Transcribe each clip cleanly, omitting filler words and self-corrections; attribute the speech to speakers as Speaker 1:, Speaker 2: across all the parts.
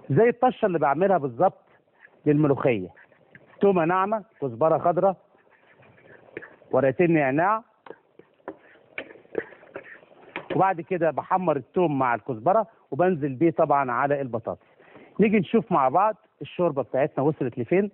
Speaker 1: زي الطشه اللي بعملها بالظبط للملوخيه. تومه ناعمه، كزبره خضراء، ورقتين نعناع، وبعد كده بحمر التوم مع الكزبره وبنزل بيه طبعا على البطاطس. نيجي نشوف مع بعض الشوربه بتاعتنا وصلت لفين.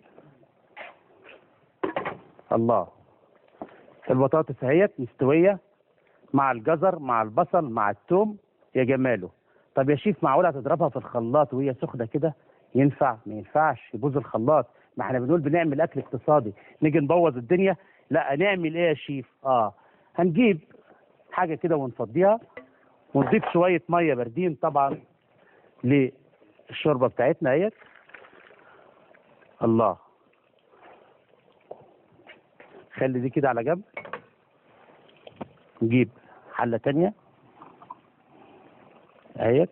Speaker 1: الله، البطاطس اهيت مستويه مع الجزر مع البصل مع التوم، يا جماله. طب يا شيف، معقوله هتضربها في الخلاط وهي سخنه كده؟ ينفع؟ ما ينفعش، يبوظ الخلاط. ما احنا بنقول بنعمل اكل اقتصادي، نيجي نبوظ الدنيا؟ لا، نعمل ايه يا شيف؟ هنجيب حاجه كده ونفضيها ونضيف شويه ميه باردين طبعا للشوربه بتاعتنا اهيت. الله، خلي دي كده على جنب. نجيب حله تانيه اهيت،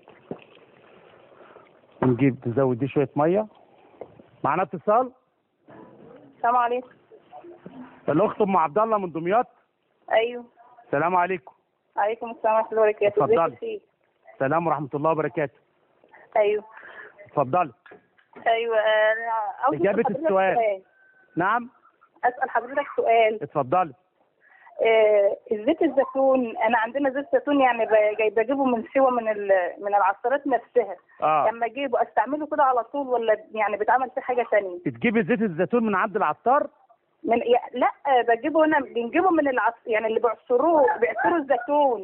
Speaker 1: ونجيب نزود دي شويه ميه. معانا اتصال.
Speaker 2: السلام عليكم.
Speaker 1: الاخت ام عبد الله من دمياط.
Speaker 2: ايوه.
Speaker 1: السلام عليكم.
Speaker 2: عليكم السلام ورحمه الله وبركاته.
Speaker 1: اتفضلي. السلام ورحمه الله وبركاته.
Speaker 2: ايوه.
Speaker 1: اتفضلي.
Speaker 2: ايوه.
Speaker 1: اجابه السؤال. نعم.
Speaker 2: اسال حضرتك سؤال.
Speaker 1: اتفضلي.
Speaker 2: الزيت الزيتون، انا عندنا زيت زيتون يعني بجيبه من سوى من العصارات نفسها. لما اجيبه استعمله كده على طول ولا يعني بتعمل فيه حاجه ثانيه؟
Speaker 1: بتجيبي زيت الزيتون من عند العطار؟
Speaker 2: لا، بجيبه هنا، بنجيبه من يعني اللي بيعصروا الزيتون.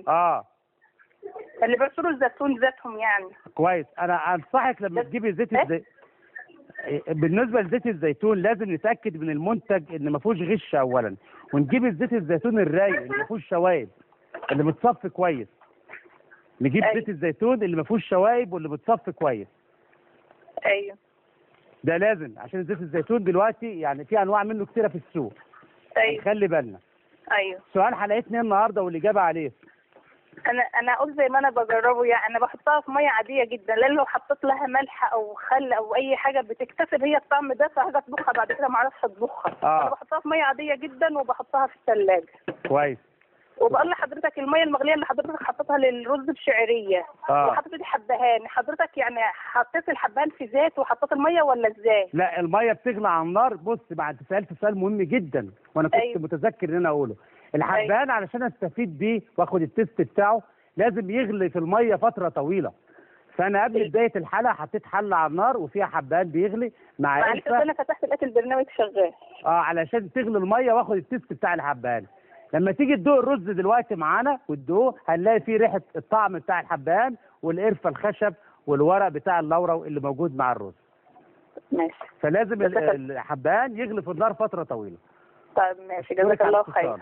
Speaker 2: اللي بيعصروا الزيتون ذاتهم يعني.
Speaker 1: كويس. انا انصحك لما تجيبي زيت الزيتون، بالنسبه لزيت الزيتون لازم نتاكد من المنتج ان ما فيهوش غش اولا، ونجيب الزيت الزيتون الرايق اللي ما فيهوش شوائب، اللي متصفي كويس. نجيب زيت الزيتون اللي ما فيهوش شوائب واللي متصفي كويس.
Speaker 2: ايوه.
Speaker 1: ده لازم، عشان زيت الزيتون دلوقتي يعني في انواع منه كتيره في السوق.
Speaker 2: ايوه.
Speaker 1: خلي بالنا.
Speaker 2: ايوه.
Speaker 1: سؤال حلقتنا النهارده والاجابه عليه.
Speaker 2: انا اقول زي ما انا بجربه، يعني انا بحطها في ميه عاديه جدا، لان لو حطيت لها ملح او خل او اي حاجه بتكتسب هي الطعم ده، فهاجي اطبخها بعد كده ما اعرفش اطبخها. انا بحطها في ميه عاديه جدا وبحطها في الثلاجه.
Speaker 1: كويس.
Speaker 2: وبقول لحضرتك الميه المغليه اللي حضرتك حطيتها للرز بشعريه وحطيت دي حبهان، حضرتك يعني حطيت الحبهان في زيت وحطيت الميه ولا ازاي؟
Speaker 1: لا، الميه بتغلي على النار. بص، بعد سالت سؤال مهم جدا وانا كنت متذكر ان انا اقوله. الحبهان علشان استفيد بيه واخد التست بتاعه لازم يغلي في الميه فتره طويله. فانا قبل بدايه الحلقه حطيت حله على النار وفيها حبهان بيغلي مع
Speaker 2: معلش انا فتحت لقيت البرنامج شغال.
Speaker 1: علشان تغلي الميه واخد التست بتاع الحبهان. لما تيجي تدوق الرز دلوقتي معانا وتدوقه هنلاقي فيه ريحه الطعم بتاع الحبهان والقرفه الخشب والورق بتاع اللورا اللي موجود مع الرز.
Speaker 2: ماشي.
Speaker 1: فلازم الحبهان يغلي في النار فتره طويله.
Speaker 2: طيب ماشي، جزاك الله خير.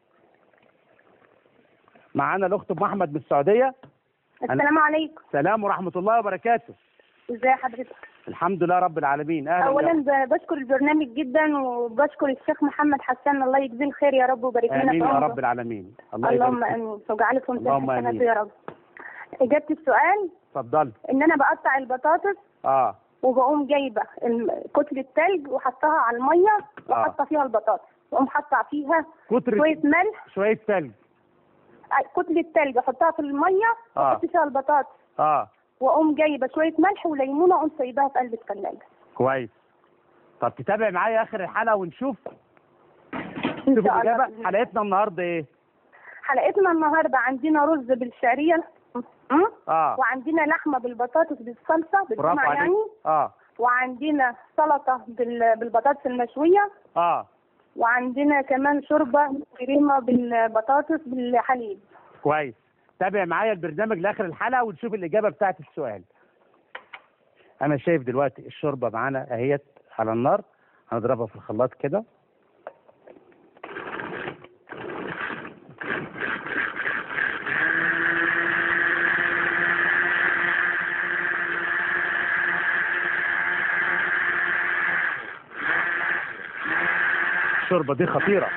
Speaker 1: معانا الاخت ام احمد من السعوديه.
Speaker 2: السلام عليكم.
Speaker 1: السلام ورحمه الله وبركاته.
Speaker 2: ازي حضرتك؟
Speaker 1: الحمد لله رب العالمين. اهلا.
Speaker 2: اولا بشكر البرنامج جدا وبشكر الشيخ محمد حسان، الله يجزيه الخير يا رب ويبارك لنا.
Speaker 1: امين يا رب العالمين.
Speaker 2: اللهم امين واجعله في امتحانات يا رب. اجابه السؤال.
Speaker 1: اتفضلي.
Speaker 2: ان انا بقطع البطاطس وبقوم جايبه كتله ثلج وحطها على الميه وحاطه فيها البطاطس واقوم حاطه فيها شويه ملح.
Speaker 1: شويه ثلج.
Speaker 2: كتله ثلج احطها في الميه واحط فيها البطاطس. واقوم جايبه شويه ملح وليمونه واقوم سايباها في قلب الثلاجه.
Speaker 1: كويس. طب تتابع معايا اخر الحلقه ونشوف.
Speaker 2: ان شاء الله.
Speaker 1: حلقتنا النهارده ايه؟
Speaker 2: حلقتنا النهارده عندنا رز بالشعريه وعندنا لحمه بالبطاطس بالصلصه بالدمعة يعني. وعندنا سلطه بالبطاطس المشويه. وعندنا كمان شوربه بالكريمه بالبطاطس بالحليب.
Speaker 1: كويس. تابع معايا البرنامج لاخر الحلقه ونشوف الاجابه بتاعت السؤال. انا شايف دلوقتي الشوربه معانا اهيت على النار، هنضربها في الخلاط كده. الشوربه دي خطيره.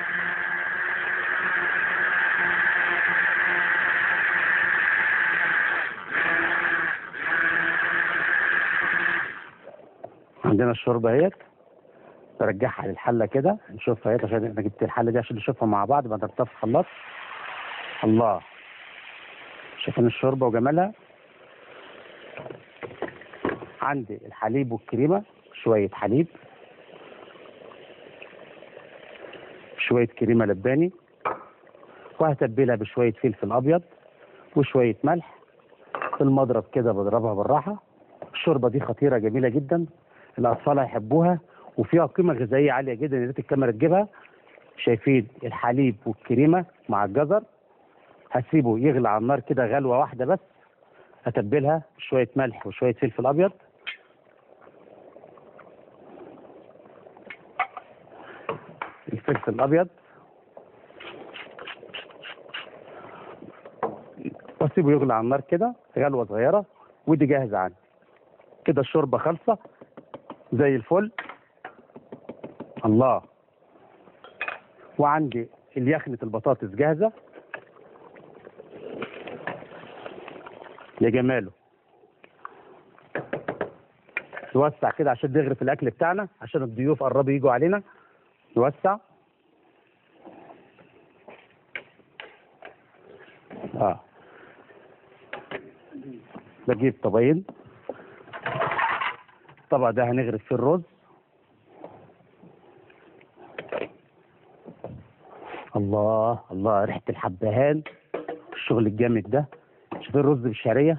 Speaker 1: عندنا الشوربه اهيت، برجعها للحله كده نشوفها اهيت، عشان انا جبت الحله دي عشان نشوفها مع بعض بعد ما ضربتها في الخلاط. الله، شايفين الشوربه وجمالها. وعندي الحليب والكريمه، شويه حليب، شويه كريمه لباني، وهتبلها بشويه فلفل ابيض وشويه ملح. في المضرب كده بضربها بالراحه. الشوربه دي خطيره جميله جدا، الاطفال هيحبوها وفيها قيمه غذائيه عاليه جدا، يا ريت الكاميرا تجيبها. شايفين الحليب والكريمه مع الجزر، هسيبه يغلي على النار كده غلوه واحده بس. هتبلها بشويه ملح وشويه فلفل ابيض، الفلفل الابيض، واسيبه يغلي على النار كده غلوه صغيره. ودي جاهزه عندي كده، الشوربه خالصه زي الفل. الله. وعندي اليخنة البطاطس جاهزه يا جماله. نوسع كده عشان نغرف الاكل بتاعنا، عشان الضيوف قربوا يجوا علينا. نوسع. بجيب طبقين. الطبق ده هنغرف فيه الرز. الله الله، ريحه الحبهان، الشغل الجامد ده. شوفين الرز بالشعريه.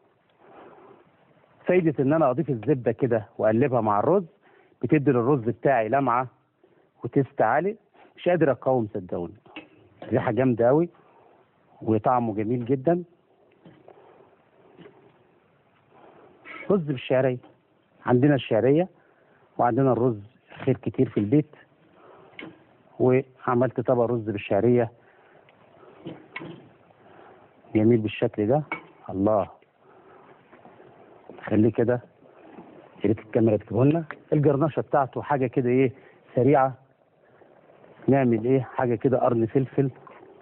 Speaker 1: فايده ان انا اضيف الزبده كده واقلبها مع الرز، بتدي للرز بتاعي لمعه وتست عالي. مش قادر اقاوم صدقوني، ريحه جامده قوي وطعمه جميل جدا. رز بالشعريه، عندنا الشعريه وعندنا الرز خير كتير في البيت. وعملت طبق رز بالشعريه جميل بالشكل ده. الله، خليه كده، يا ريت الكاميرا تجيبه لنا. الجرنشه بتاعته حاجه كده ايه سريعه. نعمل ايه حاجه كده، قرن فلفل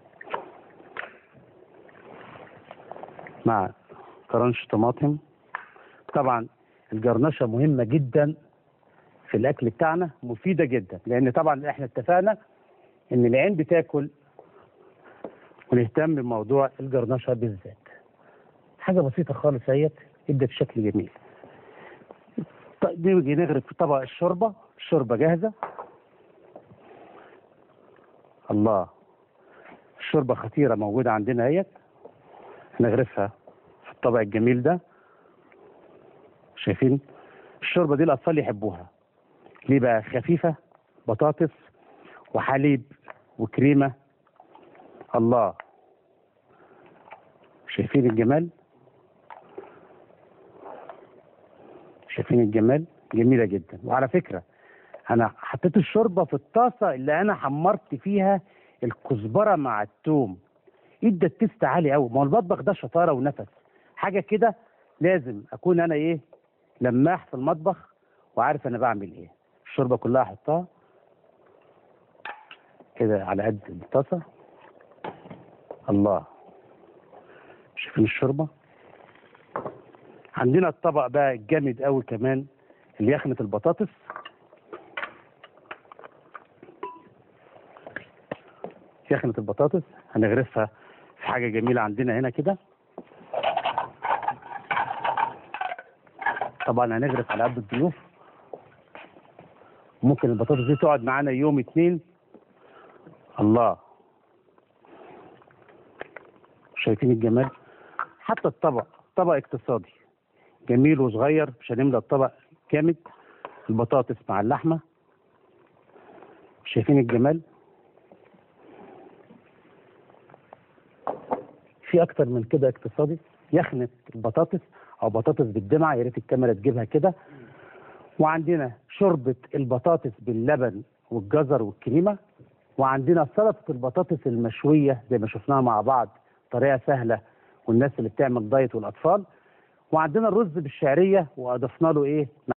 Speaker 1: مع كرنش طماطم. طبعا الجرنشه مهمه جدا في الاكل بتاعنا، مفيده جدا، لان طبعا احنا اتفقنا ان العين بتاكل ونهتم بموضوع الجرنشه بالذات. حاجه بسيطه خالص اهيت، ادت شكل جميل. طيب نيجي نغرف في طبق الشوربه. الشوربه جاهزه. الله، الشوربه خطيره موجوده عندنا اهيت. هنغرفها في الطبق الجميل ده. شايفين الشوربه دي الاطفال يحبوها. ليه بقى؟ خفيفه، بطاطس وحليب وكريمه. الله، شايفين الجمال؟ شايفين الجمال؟ جميله جدا. وعلى فكره انا حطيت الشوربه في الطاسه اللي انا حمرت فيها الكزبره مع الثوم، ادت تست عالي قوي. ما هو المطبخ ده شطاره ونفس، حاجه كده لازم اكون انا ايه لماح في المطبخ وعارف انا بعمل ايه. الشوربه كلها احطها كده على قد الطاسه. الله، شايفين الشوربه؟ عندنا الطبق بقى الجامد قوي كمان، اللي يخنة البطاطس. يخنة البطاطس هنغرفها في حاجه جميله عندنا هنا كده. طبعا هنغرف على قد الضيوف. ممكن البطاطس دي تقعد معانا يوم 2. الله، شايفين الجمال؟ حتى الطبق طبق اقتصادي جميل وصغير، مش هنملى الطبق كامل. البطاطس مع اللحمه، شايفين الجمال؟ في اكتر من كده اقتصادي. يخنة البطاطس او بطاطس بالدمعه، يا ريت الكاميرا تجيبها كده. وعندنا شوربه البطاطس باللبن والجزر والكريمه. وعندنا سلطه البطاطس المشويه زي ما شفناها مع بعض، طريقه سهله والناس اللي بتعمل دايت والاطفال. وعندنا الرز بالشعريه واضفنا له ايه